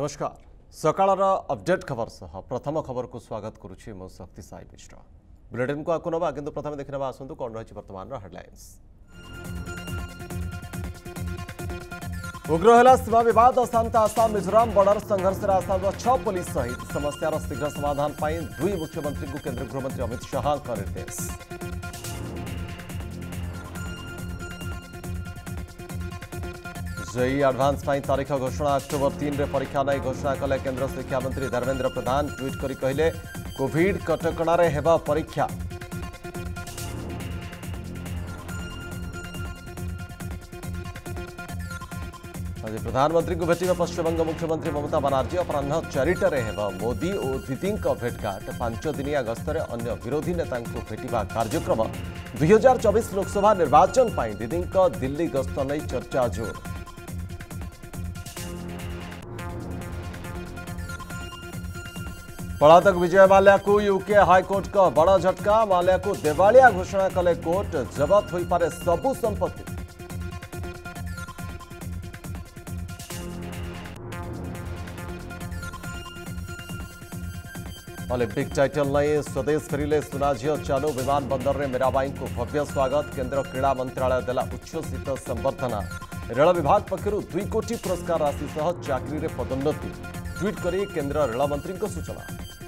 नमस्कार सकाळर अपडेट खबर सह प्रथम खबर को स्वागत करुछि मो शक्ति साई मिश्र बुलेटिन को आगु नवा किंतु प्रथम देखिनबा आसंतु कोन रहिछि वर्तमान हेडलाइंस। उग्र है सीमा विवाद अशांत आसाम मिजोराम बॉर्डर संघर्ष आसाम 6 पुलिस सहित समस्यार शीघ्र समाधान पर 2 मुख्यमंत्री को केंद्र गृहमंत्री अमित शाह का निर्देश। जेई एडवांस तारीख घोषणा अक्टोबर 3 रे परीक्षा नहीं घोषणा कले केंद्र शिक्षा मंत्री धर्मेंद्र प्रधान ट्वीट करी कहले कोविड कटकणारे हेबा परीक्षा। आज प्रधानमंत्री को भेटिबा पश्चिमबंग मुख्यमंत्री ममता बनर्जी अपराह 4टारे हेबा मोदी और दीदी भेटघाट 5 दिनिया गस्तरे अन्य विरोधी नेता भेटिबा कार्यक्रम। 2024 लोकसभा निर्वाचन पर दीदी दिल्ली गस्त नहीं चर्चा जोर। पलातक विजय माल्या को यूके हाईकोर्ट का बड़ा झटका। माल्या को देवालिया घोषणा कले कोर्ट जबत हो पारे सबु संपत्ति। ओलंपिक टाइटल नहीं स्वदेश फेरिले सुना झील चालू विमान बंदर में मीराबाई को भव्य स्वागत। केंद्र क्रीड़ा मंत्रालय देला उच्छ्वसित संबर्धना। रेल विभाग पक्षर 2 कोटी पुरस्कार राशि सह चाकरी रे पदोन्नति। ट्वीट करी केंद्र रेल मंत्री को सूचना।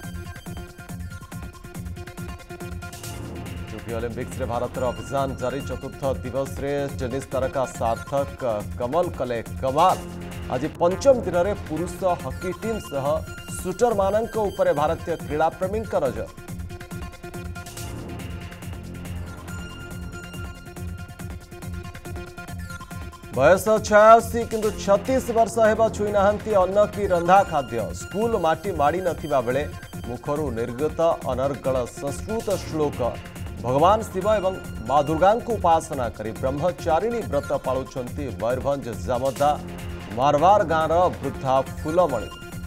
टोकियो ओलंपिक्स रे भारतर अभियान जारी। चतुर्थ दिवस रे टेनिस तारका सार्थक कमल कले कमाल। आज पंचम दिन में पुरुष हॉकी टीम सह शूटर मानक उपरे भारतीय क्रीड़ा प्रेमी नजर। बयस 86 किंतु 36 वर्ष हेबा छुई नाहंती अन्न की रंधा खाद्य। स्कूल माटी माड़ी नथिबा बेले मुखरु निर्गत अनर्गल संस्कृत श्लोक। भगवान शिव एवं मां दुर्गा को उपासना करी ब्रह्मचारिणी व्रत पालुछंती मयूरभंज जामदा मारवार गाँवर वृद्धा फूलमणि।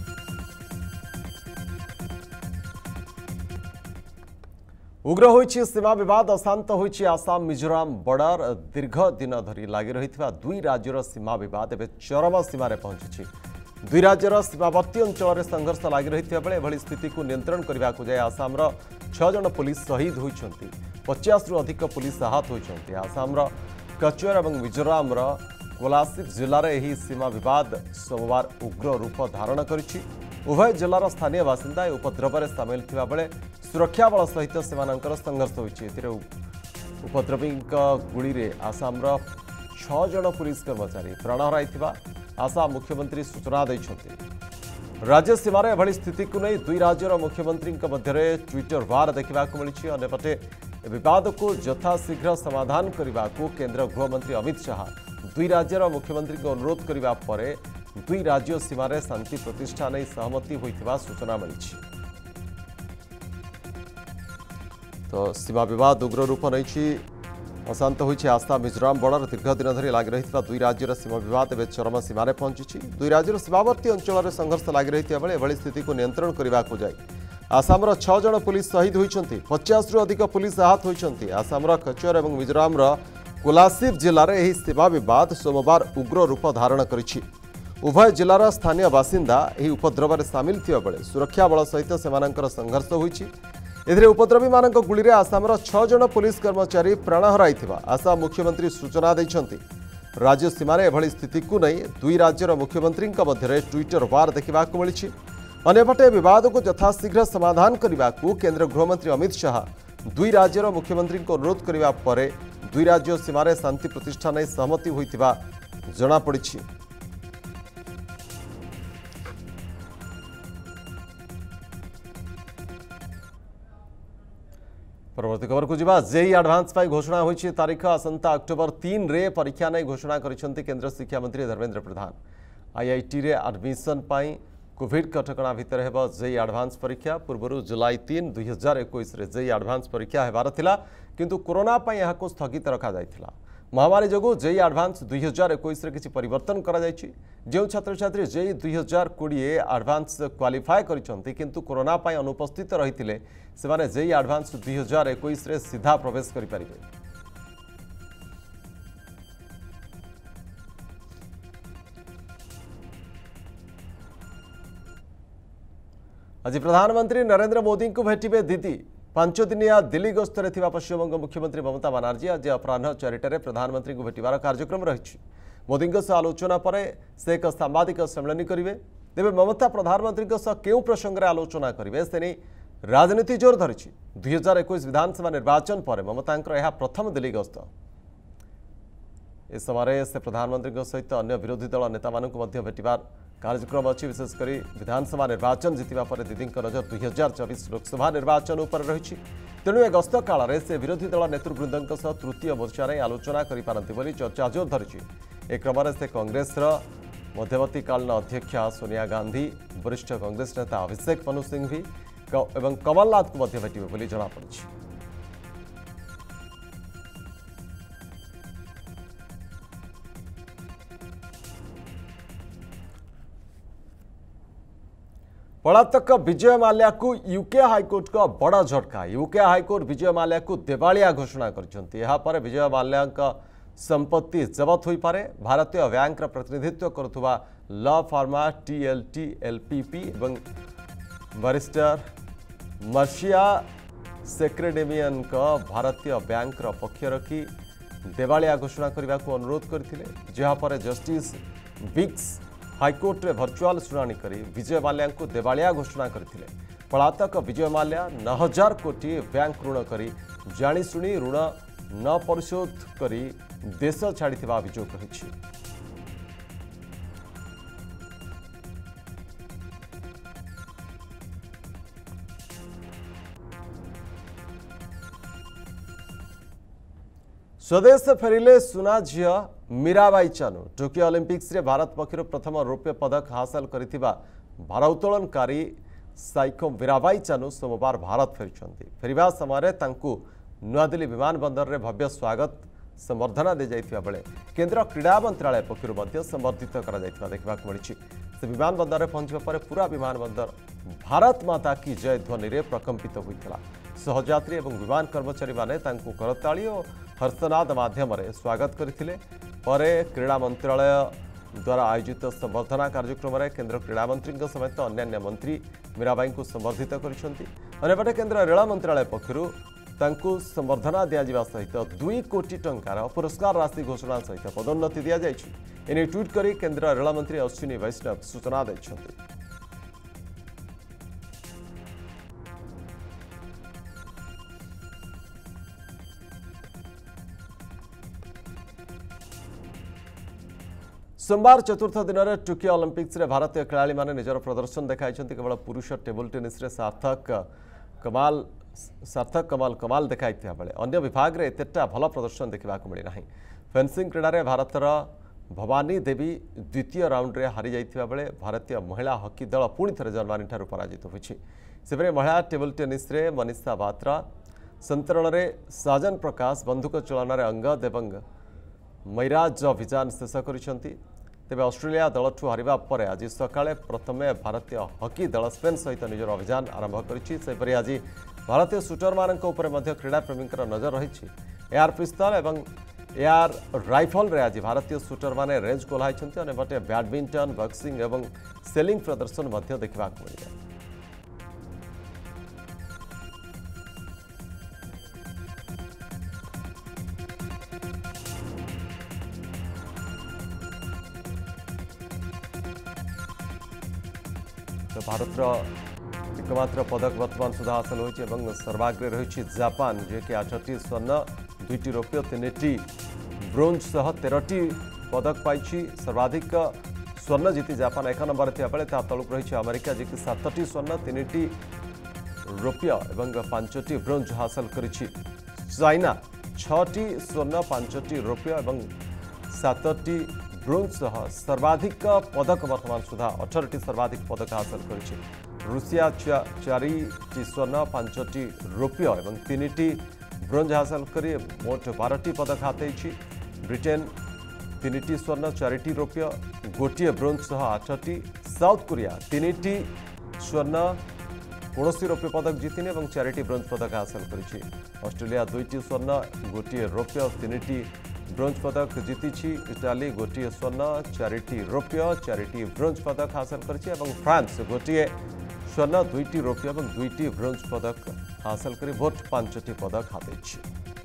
उग्र होइछि सीमा विवाद अशांत होइछि आसाम मिजोराम बॉर्डर। दीर्घ दिन धरी लगी रही 2 राज्यर सीमा विवाद एवं चरम सीमार पहुंची। 2 राज्यर सीमावर्ती अंचल संघर्ष लगी रही बेले एभली स्थिति को नियंत्रण करने को जाए आसाम 6 जन पुलिस शहीद होइछंती। 50 रु अधिक पुलिस आहत होइछंती। आसाम कचुआर और मिजोराम कोलासिब जिले में यह सीमा विवाद सोमवार उग्र रूप धारण करिछि। उभय जिलार स्थानीय बासिंदा उपद्रव में सामिल थिबा बेले सुरक्षा बल सहित सेमानंकर संघर्ष होइछि। उपद्रवी गुली रे आसाम 6 जन पुलिस कर्मचारी प्राण हराइथिबा आसाम मुख्यमंत्री सूचना दैछंती। राज्य सीमार एभली स्थिति को नहीं 2 राज्यर मुख्यमंत्री मध्य ट्विटर वार देखा मिली। अन्यपटे विवाद को यथाशीघ्र समाधान करने को केंद्र गृहमंत्री अमित शाह 2 राज्यर मुख्यमंत्री को अनुरोध करने पर 2 राज्य सीमार शांति प्रतिष्ठा नहीं सहमति होइथिबा सूचना मिली। तो सीमा विवाद उग्र रूप नहीं अशांत होइछि आसाम मिजोराम बॉर्डर। दीर्घ दिन धरी लगी रही 2 राज्यर सीमा विवाद एवं चरम सीमार पहुंची। 2 राज्यर सीमावर्ती अंचल संघर्ष लगी रही बेले एभली स्थिति को नियंत्रण करने को जाए आसाम 6 जन पुलिस शहीद होइछंती। 50 रु अधिक पुलिस आहत होइछंती। आसाम कचुआर और मिजोराम कोलासिब जिले में यह सीमा विवाद सोमवार उग्र रूप धारण करिछि। उभय जिलार स्थानीय बासिंदा यह उपद्रव में सामिल थिबा बेले सुरक्षा बल सहित सेमानंकर संघर्ष होइछि। एथिरे उपद्रवी मानक गुली रे आसाम 6 जन पुलिस कर्मचारी प्राण हराइथिबा आसाम मुख्यमंत्री सूचना दैछंती। राज्य सीमार एभली स्थिति को नहीं 2 राज्यर मुख्यमंत्री मध्य ट्विटर वार देखा मिली। अन्यपटे विवाद को यथाशीघ्र समाधान करने को केंद्र गृहमंत्री अमित शाह 2 राज्यर मुख्यमंत्री को अनुरोध करने पर 2 राज्य सीमार शांति प्रतिष्ठा नहीं सहमति होइथिबा जଣାपड़ी। परवर्ती खबर को जीवा। जेई एडवांस घोषणा होइछि तारीख आसंता अक्टोबर 3 रे परीक्षा नहीं घोषणा करिसेंती केंद्र शिक्षा मंत्री धर्मेंद्र प्रधान। आईआईटी रे एडमिशन पाई कोविड कटकणा भितर हेबा जेई एडवांस परीक्षा। पूर्व जुलाई 3 2021 रे जेई एडवांस परीक्षा हेबार थिला किंतु कोरोना पाई यहाको स्थगित रखा जायथिला। महामारी जोगु जेई एडवांस 2021 रे किछि परिवर्तन करा जायछि। जो छात्र छात्री जेई 2020 एडवांस क्वालिफाई करिसंती किंतु कोरोना पाई अनुपस्थित रहिथिले सेमाने जेई एडवांस 2021 रे सीधा प्रवेश करि परिबे। आज प्रधानमंत्री नरेंद्र मोदी को भेटे दीदी 5 दिनिया दिल्ली गस्तर पश्चिमबंग मुख्यमंत्री ममता बनर्जी आज अपराह 4टार प्रधानमंत्री को भेटार कार्यक्रम रही। मोदी आलोचना पर से एक सांबादिक सम्मेलन करेंगे। तेज ममता प्रधानमंत्री क्यों प्रसंग में आलोचना करेंगे से नहीं राजनीति जोर धरी। 2021 विधानसभा निर्वाचन पर ममता यह प्रथम दिल्ली गस्त। इस समय से प्रधानमंत्री सहित अन्य विरोधी दल नेता भेटार कार्यक्रम अच्छी। विशेषकर विधानसभा निर्वाचन जीतवा पर दीदी नजर 2024 लोकसभा निर्वाचन उपर रही। तेणु ए गस्त काल से विरोधी दल नेतृवृंद तृतीय मोर्चा नहीं आलोचना करें चर्चा जोर धरी। एक क्रम से कांग्रेस मध्यवर्तीकालीन अध्यक्षा सोनिया गांधी, वरिष्ठ कांग्रेस नेता अभिषेक मनु सिंघवी और कमलनाथ को भेटे जमापड़ी। पलातक विजय माल्या को यूके हाईकोर्ट का बड़ा झटका। यूके हाईकोर्ट विजय माल्या को देवालिया घोषणा कर विजय माल्या संपत्ति जबत हो पारे। भारतीय बैंक प्रतिनिधित्व करुवा लॉ फार्मा टीएलटी एलपीपी और बैरिस्टर मर्सिया सेक्रेडेमियन भारतीय बैंक पक्ष रखी देवालिया घोषणा करने को अनुरोध करते, जहाँपर जस्टिस विक्स हाईकोर्ट रे भर्चुआल शुणाणी करी विजय माल्या को देवालिया घोषणा करथिले। पलातक विजय माल्या 9,000 कोटी बैंक ऋण करी जाणीशुणी ऋण न परिशोध करी देश छाड़िथिबा अभियोग रही। स्वदेश फेरिले सुना झिया मीराबाई चानू। टोकियो ओलंपिक्स रे भारत पक्षर प्रथम रौप्य पदक हासिल करिथिबा भारोत्तोलनकारी साइको मीराबाई चानू सोमवार भारत फेरिबा समय तांकू नुआदिल्ली विमानबंदर रे भव्य स्वागत संबर्धना दी जाइथिबा बेले केंद्र क्रीड़ा मंत्रालय पक्षर मध्य संबर्धित करा जाइथिबा देखबाक मिलिछि। से विमानबंदर रे पहुंचबा पर पूरा विमानबंदर भारत माता की जय ध्वनि रे प्रकंपित होइथिला। सहयात्री और विमान कर्मचारी माने तांकू करताली और हर्षनाद माध्यम स्वागत करथिले। परे क्रीड़ा मंत्रालय द्वारा आयोजित संबर्धना कार्यक्रम में केंद्र क्रीड़ा मंत्री समेत अन्य मंत्री मीराबाई को संबर्धित करपटे केंद्र रेल मंत्रालय पक्षर संबर्धना दिया सहित 2 कोटी टंकार पुरस्कार राशि घोषणा सहित पदोन्नति दि जाएगी। एने ट्वीट कर केंद्र रेल मंत्री अश्विनी वैष्णव सूचना देते। सोमवार चतुर्थ दिन में टोकियो ओलंपिक्स रे भारतीय खिलाड़ी माने निजर प्रदर्शन देखाई। केवल पुरुष टेबल टेनिस रे सार्थक कमाल देखाई बेले अन्य विभाग में एतेटा भल प्रदर्शन देखा मिलना। फेंसिंग क्रीड़ा रे भारतर भवानी देवी द्वितीय राउंड रे हारी जाइथिबा बेले भारतीय महिला हॉकी दल पुणी थे जर्मनी ठारू पराजित होइछि। सेपरे महिला टेबल टेनिस रे मनीषा बात्रा, संतरण रे साजन प्रकाश, बंधुक चलन रे अंगद एवं मैराज अभियान शेष करिसेंति। तेबे ऑस्ट्रेलिया दलठू हारिबा पर आज सकाळे प्रथमे भारतीय हॉकी दल स्पेन सहित निजर अभियान आरंभ करिछि। सेपरि आज भारतीय शूटर मानक ऊपर मध्य क्रीड़ा प्रेमींकर नजर रही। एआर पिस्तल एवं एआर राइफल रे आज भारतीय शूटर माने रेंज कोल्हाइछन्ति। अनेपटे बैडमिंटन, बॉक्सिंग एवं सेलिंग प्रदर्शन मध्य देखा मिले। तो भारत एकमात्र पदक वर्तमान सुधा हासिल होती सर्वाग्रे रही जापान, जे कि 8टी स्वर्ण 2टी रौप्य 3टी ब्रोंज सह 13टी पदक पाई। सर्वाधिक स्वर्ण जीति जापान 1 नंबर थी बेले तलुक रही अमेरिका, जे कि 7टी स्वर्ण 3टी रौप्य और 5टी ब्रोंज हासिल कर। चाइना 6टी स्वर्ण 5टी रौप्य और 7टी ब्रोंज सह सर्वाधिक पदक वर्तमान सुधा 18टी सर्वाधिक पदक हासिल कर। रूसिया 4टी स्वर्ण 5टी रौप्य और 3टी ब्रोंज हासिल कर मोट 12टी पदक हाथी। ब्रिटेन 3टी स्वर्ण 4टी रौप्य 1टी ब्रोंज सह 8टी। साउथ कोरिया 3टी स्वर्ण 19 रौप्य पदक जीतिने और 4टी ब्रोंज पदक हासिल कर। ऑस्ट्रेलिया 2टी स्वर्ण 1टी रौप्य 3टी ब्रोंज पदक जीति। इटाली 1टी स्वर्ण 4टी रौप्य 4टी ब्रोंज पदक हासिल कर। फ्रांस 1टी स्वर्ण 2टी रौप्य और 2टी ब्रोंज पदक हासिल कर भोट 5टी पदक हाथी।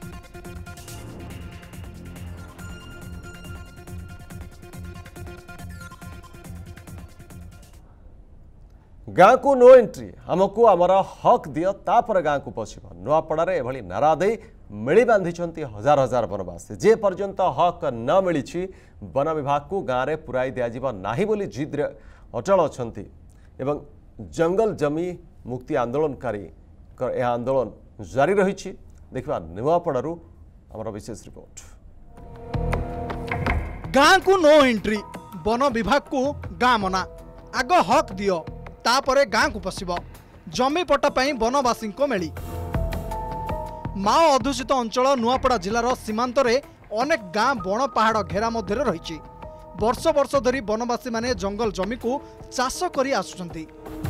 गाँ को नो एंट्री आमको आमर हक दियो तापर गाँ को पशिब नुआपड़ार एभली नारा दे मिली बांधी हजार हजार वनवासी जे पर्यंत हक न मिली वन विभाग को गाँव में पुराई दिज्व नहीं बोली जिद्रे अचल अच्छा एवं जंगल जमी मुक्ति आंदोलनकारी यह आंदोलन जारी रही। देखा नुआपड़ू आमर विशेष रिपोर्ट। गाँ को नो एंट्री वन विभाग को गाँ मना आग हक दियो तापरे गाँ को पशिब जमी पट्टा पाई वनवासी को मिली। माओ अध्युषित अंचल नुआपड़ा जिलार सीमांत रे अनेक गाँ बण पहाड़ घेरा मध्य रही। वर्ष वर्ष धरी वनवासी माने जंगल जमी को चाष करी आसुचंती।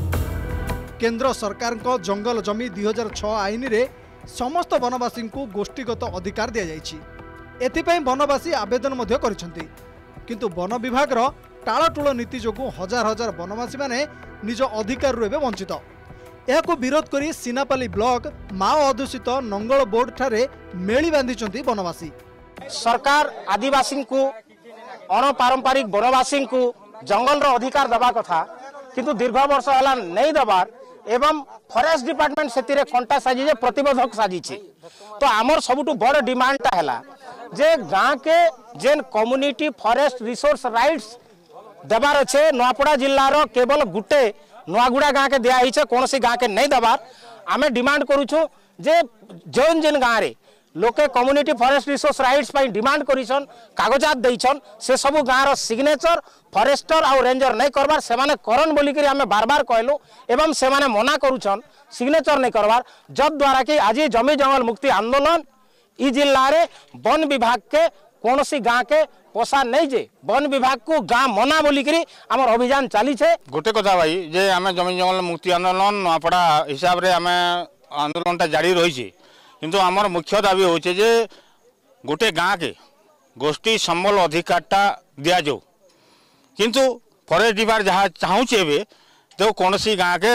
केंद्र सरकार को जंगल जमी 2006 आईन रे समस्त वनवासी को गोष्ठीगत अधिकार दिया जायछि। एथिपई वनवासी आवेदन मध्य करिसंती किंतु वन विभाग रो टाळटुळ नीति जोगु हजार हजार वनवासी माने निज अधिकार रे वंचित। यह विरोध करी सीनापाली ब्लॉक माओ अध्युषित नंगल बोर्ड ठारे मेली बांधिचंती वनवासी। सरकार आदिवासी को अणपारंपरिक वनवासी को जंगल रो अधिकार दबा कथा किंतु दीर्घ वर्ष हला नहीं दबार एवं फॉरेस्ट डिपार्टमेंट से कंटा साजी जे प्रतिबंधक साजी तो आमर सबुठु बड़ डिमांडटा हैला जे गाँ के जेन कम्युनिटी फॉरेस्ट रिसोर्स राइट्स देवार अच्छे नुआपड़ा जिल्लार केवल गुटे नुआगुड़ा गाँ के दिया ही कौन सी गाँ के नहीं दबार आमे डिमांड करूछु जे जेन जेन गाँ रे लोके कम्युनिटी फॉरेस्ट रिसोर्स राइट्स पाई डिमांड करिसन कागजात देइछन से सब गाँ रो सिग्नेचर फॉरेस्टर और रेंजर नहीं करबार से माने करन बोली करी आमे बार बार कहलु एवं से माने मना करूछन सिग्नेचर नहीं करबार जद द्वारा कि आज जमी जंगल मुक्ति आंदोलन ई जिल्ला रे वन विभाग के कौन सी गाँ के पोसा नहीं जे वन विभाग को गाँ मना बोली करी आमर अभियान चली छे। गोटे कथा भाई जे आमे जमी जंगल मुक्ति आंदोलन नुआपड़ा हिसाब रे आमे आंदोलनटा जारी रही छे किंतु आमर मुख्य दाबी होचे जे गोटे गाँ के गोष्ठी संबल अधिकारटा दिया जाऊ किंतु फॉरेस्ट डिपार्टमेंट जहाँ चाहूचे एबे तो कौन सी गाँ के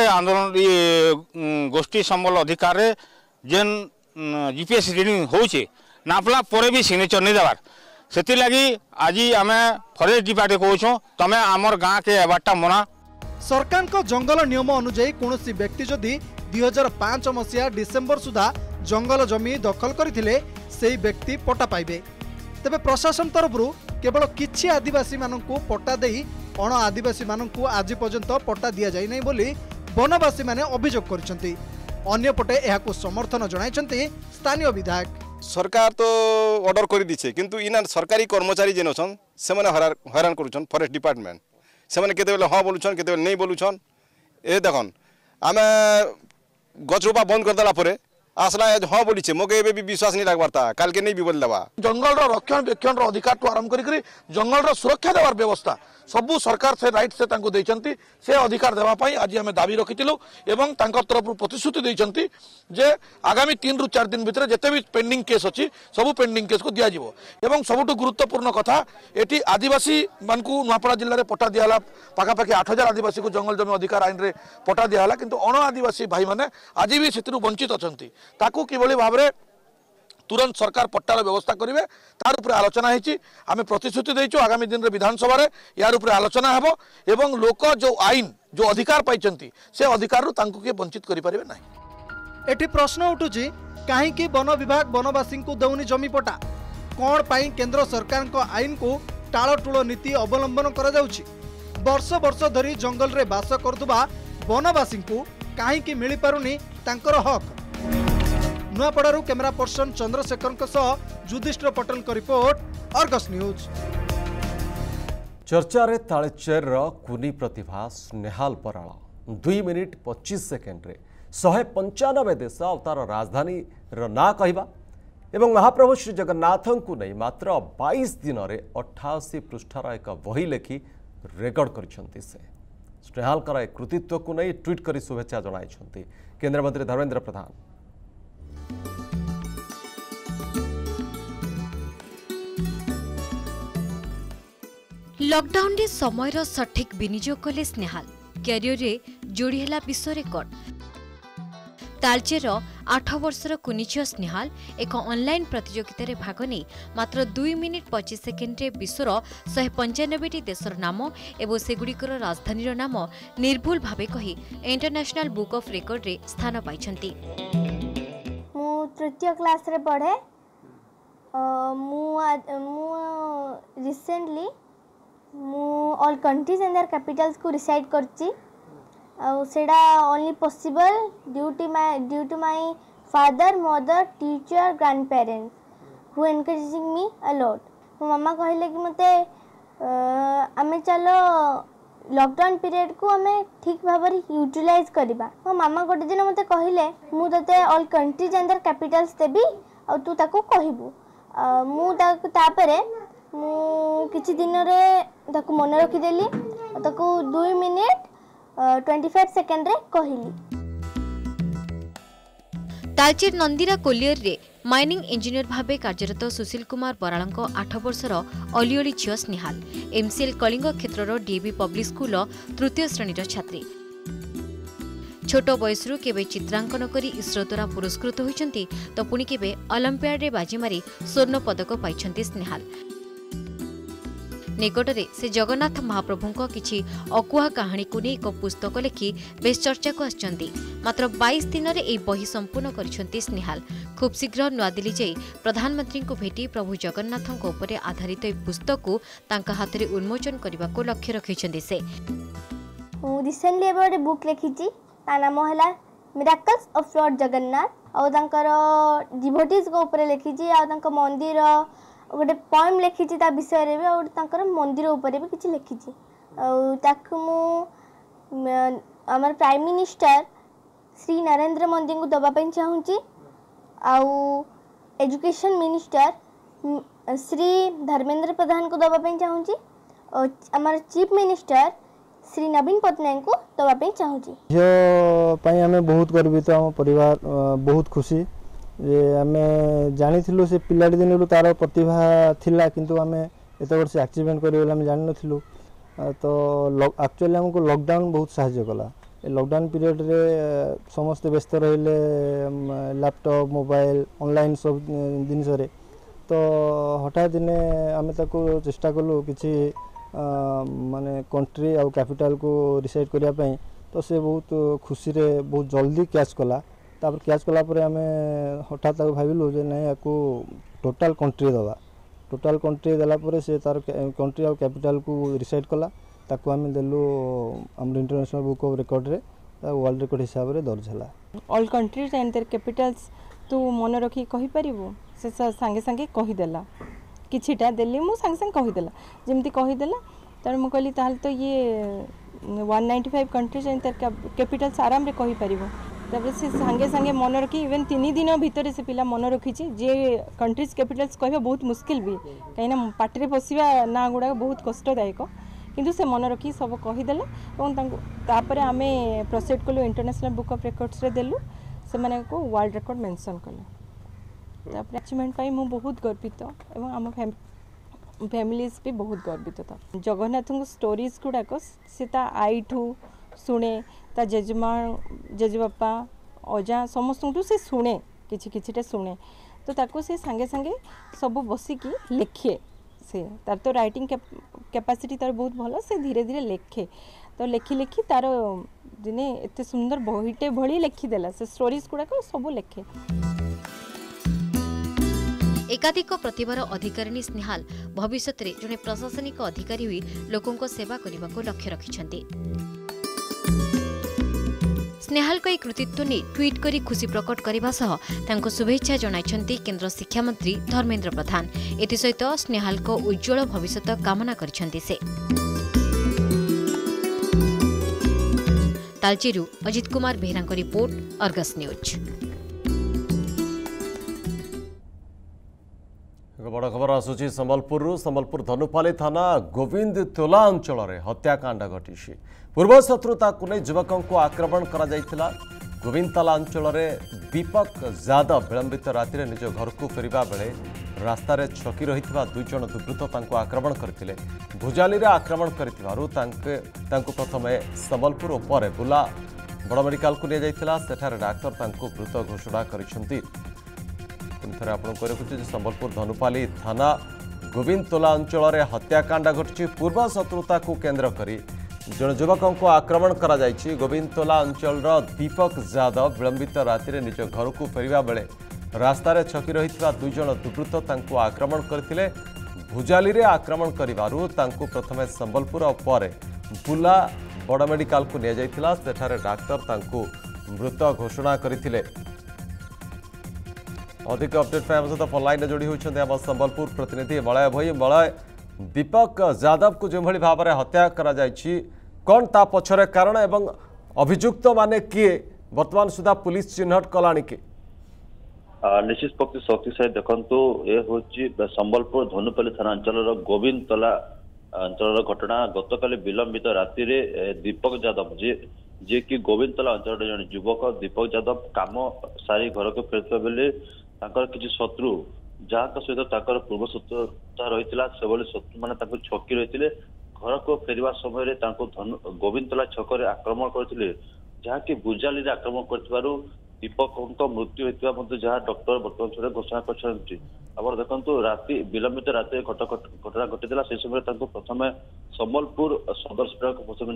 आंदोलन गोष्ठी संबल अधिकार रे जेन जीपीएस रीडिंग होचे नापला परे भी सिग्नेचर नहीं देवार से लगी आज आम फॉरेस्ट डिपार्टमेंट कहूँ तमें आमर गाँ के एबारटा मना। सरकार को जंगल नियम अनुजाई कौन व्यक्ति जदि 2005 मसीहा डिसेम्बर सुधा जंगल जमी दखल करथिले सेही व्यक्ति पट्टा पाइबे। तेबे प्रशासन तरफरु केवल किछि आदिवासी माननकु पट्टा देई अण आदिवासी माननकु आज पर्यंत पट्टा दिया जाई नै बोली वनवासी माने अभियोग करछंती। अन्यपटे एहाकु समर्थन जणाइछंती स्थानीय विधायक। सरकार तो ऑर्डर कर दीछे किंतु इना सरकारी कर्मचारी जेन अछन से माने हैरान करूछन फॉरेस्ट डिपार्टमेंट से माने केते बेले हां बोलुछन केते बेले नहीं बोलुछन। ए देखन आमे गछ रोपा बंद कर देला परे आसला हाँ बोली मोके भी विश्वास नहीं लगवार था काल के नहीं भी बोल देवा। जंगल रक्षण बेक्षण अधिकार टू आरंभ करी जंगल सुरक्षा देवार व्यवस्था सबू सरकार से राइट से तांको देइचंती से अधिकार देवा पाई आज आमे दाबी रखिथिलु एवं तांकर तरफ प्रतिश्रुति देइचंती जे आगामी 3 ରୁ 4 दिन भितर जते भी पेंडिंग केस अछि सबू पेंडिंग केस को दिया जिवो एवं सबुठु गुरुत्वपूर्ण कथा एटी आदिवासी मानकु नुआपड़ा जिल्ला रे पट्टा दियाला पाखा पाखी 8000 आदिवासी को जंगल जमी अधिकार आईन रे पट्टा दियाला किंतु अण आदिवासी भाई माने आज भी सेतिरु वंचित अछंती ताकू किभली भाबरे तुरंत सरकार पट्टार व्यवस्था करेंगे तार उपरे आलोचना होती आम प्रतिश्रुति देचु आगामी दिन में विधानसभा यार उपरे आलोचना हेबो एवं लोक जो आईन जो अधिकार पाइचंती से अधिकार तांको के वंचित करि परिबे नाही। एठी प्रश्न उठुची काहेकि वन विभाग वनवासी को दौनी जमी पट्टा कौन पाई केंद्र सरकार को आईन को टाळटुळ नीति अवलंबन करा जाउची। वर्ष वर्ष धरी जंगल रे बास करथुबा वनवासी को काहेकि मिली पारुनी तांकर हक। नुआपड़ारू कैमरा पर्सन चंद्रशेखर युधिष्ठिर पटेल का रिपोर्ट अर्गस न्यूज। चर्चारे तालचेर कुनी प्रतिभा स्नेहाल पराळ 2 मिनिट 25 सेकेंड रे 195 देश और तार राजधानी ना कहवा एवं महाप्रभु श्री जगन्नाथ को नहीं मात्र 22 दिन रे 88 पृष्ठार एक बही लेखि रेकर्ड कर स्नेहाल कृतित्व को नहीं ट्वीट कर शुभेच्छा जणाई केंद्रमंत्री धर्मेंद्र प्रधान। लॉकडाउन रे समयर सठिक विनियोग कले स्नेहाल कैरियर रे जोड़ी है विश्व रेकर्ड। तालचेर 8 वर्षर कुनी झियो स्नेहाल एक ऑनलाइन प्रतियोगिता भाग नहीं मात्र 2 मिनिट 25 सेकेंड रे विश्वर 195 देशर नाम एवं सेगुड़िकर राजधानीर नाम निर्भुल भावे कही इंटरनेशनल बुक ऑफ रेकर्ड रे स्थान पाइछंती। मु तृतीय क्लास रे पढ़े recently all countries and their capitals को रिसाइड करची सेड़ा only possible due to my father mother teacher grandparents who encouraging me a lot. मो मामा कहले कि मते आमे चलो लॉकडाउन पीरियड को आमे ठीक भाव यूटिलाइज करबा। मो मामा गोटे दिन मते कहले मु तते all countries and their capitals देबी और तू ताको कहबू मु तापरे मु किछि दिन रे ताको मन रखी देली ताको 2 मिनिट 25 सेकेंड रे कहली। तालचेर नंदीरा कोलियर रे माइनिंग इंजीनियर भावे कार्यरत सुशील कुमार बरालंक 8 वर्षर अलिओली झियो स्नेहाल एमसीएल कलिंग क्षेत्रर डीएवी पब्लिक स्कूल तृतीय श्रेणीर छात्री। छोट बयसरू केबे चित्रांकन करी इसरो द्वारा पुरस्कृत होइछंती तो पुणी केबे ओलंपियाड रे बाजी मारी स्वर्ण पदक पाइछंती स्नेहाल। निकटरे से जगन्नाथ महाप्रभुंक किछि अकुहा कहानी को नहीं एक पुस्तक लिखि बेस चर्चा को आछंती। मात्र 22 दिन रे एई बही संपूर्ण करिसंती स्नेहाल। खूब शीघ्र नुआदिल्ली जाई प्रधानमंत्री को भेटी प्रभु जगन्नाथंक उपरे आधारित एई पुस्तक को तांका हाथ रे उन्मोचन करबा को लक्ष्य रखिसंती। से रिसेंटली एबे बुक लिखिछि ता नाम हला मिराकल्स ऑफ लॉर्ड जगन्नाथ और तांकर डिवोटीज को ऊपर लिखिछि आ तांका मंदिर गोटे पोएम लिखिछि ता विषय रे भी और तांकर मंदिर ऊपर भी किछि लिखिछि और ताकु मु हमर प्राइम मिनिस्टर श्री नरेंद्र मोदी को दबा पई चाहूची आ एजुकेशन मिनिस्टर श्री धर्मेंद्र प्रधान को दबा पई चाहूची और हमर चीफ मिनिस्टर श्री नवीन पटनायक को दबा पई चाहूची। जो पई हमें बहुत गर्वित हम परिवार बहुत खुशी जे आमे जानिथिलु से पिलाडी दिनरु तार प्रतिभा थिला किंतु आमे एते वर्ष अचीवमेंट करियो हम जानि नथिलु तो एक्चुअली हमको लॉकडाउन बहुत सहायता कला। ए लॉकडाउन पीरियड रे समस्त व्यस्त रहिले लैपटॉप मोबाइल ऑनलाइन सब जिनिस रे तो हठात दिने आमे ताको चेष्टा कलु किछि माने कंट्री और कैपिटल को डिसाइड करिया पई तो से बहुत खुशी रे बहुत जल्दी कैच कला। तापर कैच कला परे आमे हठात भाविलु जे नै याकू टोटल कंट्री दवा टोटल कंट्री देला परे से तार कंट्री और कैपिटल को डिसाइड कला ताकू आमे देलु हम इंटरनेशनल बुक ऑफ रिकॉर्ड रे वर्ल्ड रिकॉर्ड हिसाब रे दर्ज हला। All countries and their capitals तू मन रखी कहि परिबो से संगे संगे कहि देला किछिटा देली मु संगे संगे कहि देला जेमति कहि देला तर मु कहली ताल तो ये 195 कंट्रीज एंड देयर कैपिटल्स आराम रे कहि परिबो तबे से संगे संगे मन रखी इवन 3 दिन भीतर से पिला मन रखी जे कंट्रीज कैपिटल्स कहबा बहुत मुश्किल भी कहीं पार्टी पशिया ना गुड़ा बहुत कष्टदायक किंतु से मन रखी सब कहीदेला और आम प्रोसीड कलु इंटरनेशनल बुक ऑफ रिकॉर्ड्स रे देलु से माने को वर्ल्ड रिकॉर्ड मेंशन कले अचीवमेंट मु बहुत गर्वित एवं आम फैमिलीज भी बहुत गर्वित था। जगन्नाथ स्टोरीज गुड़ाक से आई ठू शुणे ता जेजेमा जेजेबापा अजा समस्त से शुणे किछिटा शुणे तो ताको से संगे संगे सब बसिकी लिखे से तार तो राइटिंग कैपेसिटी तार बहुत भल से धीरे धीरे लिखे तो लिखि लिखि तार दिने एते सुंदर बहीटे भली लिखिदेला से स्टोरीज गुड़ाक सब लिखे। एकाधिक प्रतिभार अधिकारिणी स्नेहाल भविष्य में जड़े प्रशासनिक अधिकारी हुई लोकों सेवा करने को लक्ष्य रखिछंती। स्नेहाल को कृतित्व नहीं ट्वीट करी खुशी प्रकट करने सह शुभेच्छा जणाइछंती केंद्र शिक्षा मंत्री धर्मेंद्र प्रधान। एसहित स्नेहाल को उज्ज्वल भविष्य कामना करिछंती से। तालचेरू अजित कुमार बेहरा रिपोर्ट अर्गस न्यूज। बड़ खबर आसूची संबलपुर धनुपाली थाना गोविंद तोला अंचल में हत्याकांड घटी पूर्व शत्रुता को नहीं युवकों को आक्रमण करा गोविंदताला अंचल दीपक यादव विलंबित राति निज घर को फेरिबा बेले रास्तार छकी रही दुई जन दुर्बृत्त आक्रमण करते भुजाली आक्रमण कर प्रथम संबलपुर और पर बुला बड़ मेडिकल को सेठारे डाक्तर मृत घोषणा करते संबलपुर धनुपाली थाना गोविंदतोला अंचल हत्याकांड घटी पूर्व शत्रुता को केन्द्र करी जन युवक को आक्रमण करा जायछि। गोविंदतोला अंचल दीपक यादव विलंबित राति निज घर को फेरिबा बेले रास्तार छकी रही दुई जन दुर्बृत्त आक्रमण करते भुजाली आक्रमण करिबारु प्रथम संबलपुर और पर बुला बड़ मेडिकल को निया सेठारे डाक्तर मृत घोषणा करते। अधिक अपडेट सहित ऑनलाइन जोड़ी होती आम संबलपुर प्रतिनिधि मलय भई मलय दीपक यादव को जो भाव में हत्या करा जायछि कौन ता पछरे कारण एवं अभियुक्त माने किए वर्तमान सुधा पुलिस चिन्हट कलानी के निश्चित पक्ष शक्तिशाली देखु ये हूँ संबलपुर धनुपाली थाना अंचल गोविंदतला अंचल घटना गतकाली विलंबित राति दीपक यादव जी कि गोविंदतला अंचल जन युवक दीपक यादव काम सारी घर को फेरता बेले किसी शत्रु जहाँ सहित पूर्व शत्रुता रही शत्रु मैंने छकी रही घर को फेरवा समय गोविंदतला छक आक्रमण करते जहाँकि भुजाली आक्रमण कर दीपक मृत्यु होता जहाँ डॉक्टर बर्तमान घोषणा कर देखो राति विलंबित राति घटना घटी से समय प्रथम संबलपुर सदर हस्पिटाल को प्रथम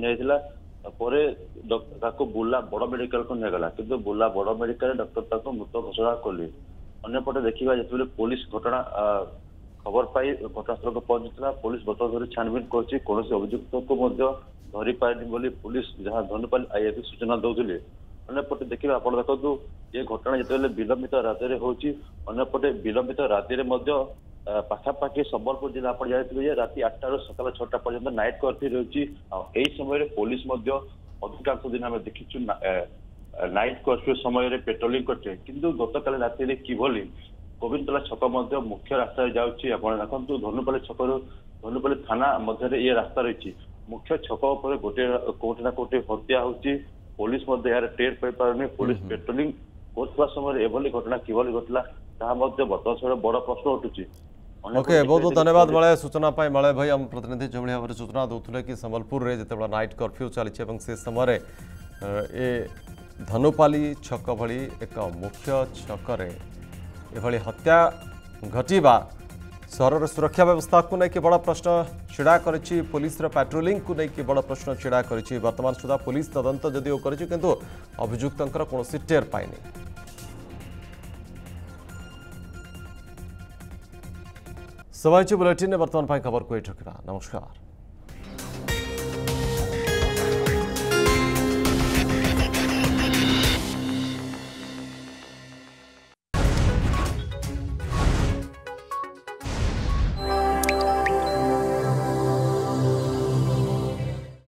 निया बुला बड़ मेडिकल को निगला कि बुला बड़ मेडिकल डॉक्टर मृत घोषणा कले अंपटे देखा जो पुलिस घटना खबर पाई घटनास्थल को पहुंची पुलिस बर्तमान छानबीन कर कौन अभियुक्त को धरी पारे पुलिस जहाँ धनुपाली आईआईपी सूचना दौले अंपटे देखिए आप देखो ये घटना जो विलंबित राति होपटे विलंबित राति पाखापाखि संबलपुर जिला आप जाते राति 8 सकाल 6टा पर्यंत नाइट कर्फ्यू रही समय पुलिस अधिकांश दिन आम देखीचु नाइट कर्फ्यू समय पेट्रोलिंग करते किंतु गतकाल राति किभली गोविंदतला छक मुख्य रास्ता जाऊँगी आप देखो धनुपाली छक धनुपाली थाना मध्य ये रास्ता रही मुख्य छक उपर गोटे कोटि ना कोटि हत्या होती पुलिस यार टेर पारे पुलिस पेट्रोलिंग कर समय एभली घटना किभली घटला बर्तमान समय बड़ प्रश्न उठुची। ओके बहुत बहुत धन्यवाद मलय सूचना मलय भाई आम प्रतिनिधि जो भाव में सूचना दूसरे कि संबलपुर में जिते नाइट कर्फ्यू चली से समय ए धनुपाली छक भली एक मुख्य छक एभली हत्या घटवा सहर सुरक्षा व्यवस्था को लेकिन बड़ प्रश्न छिड़ा करिछि पुलिस पेट्रोलिंग को लेकिन बड़ प्रश्न छिड़ा करिछि वर्तमान सुधा पुलिस तदंत जदिओ करिछि किंतु अभियुक्तंकर कोनोसी टेर पाइनि। समय बुलेटिन वर्तमान खबर को ये रखा नमस्कार।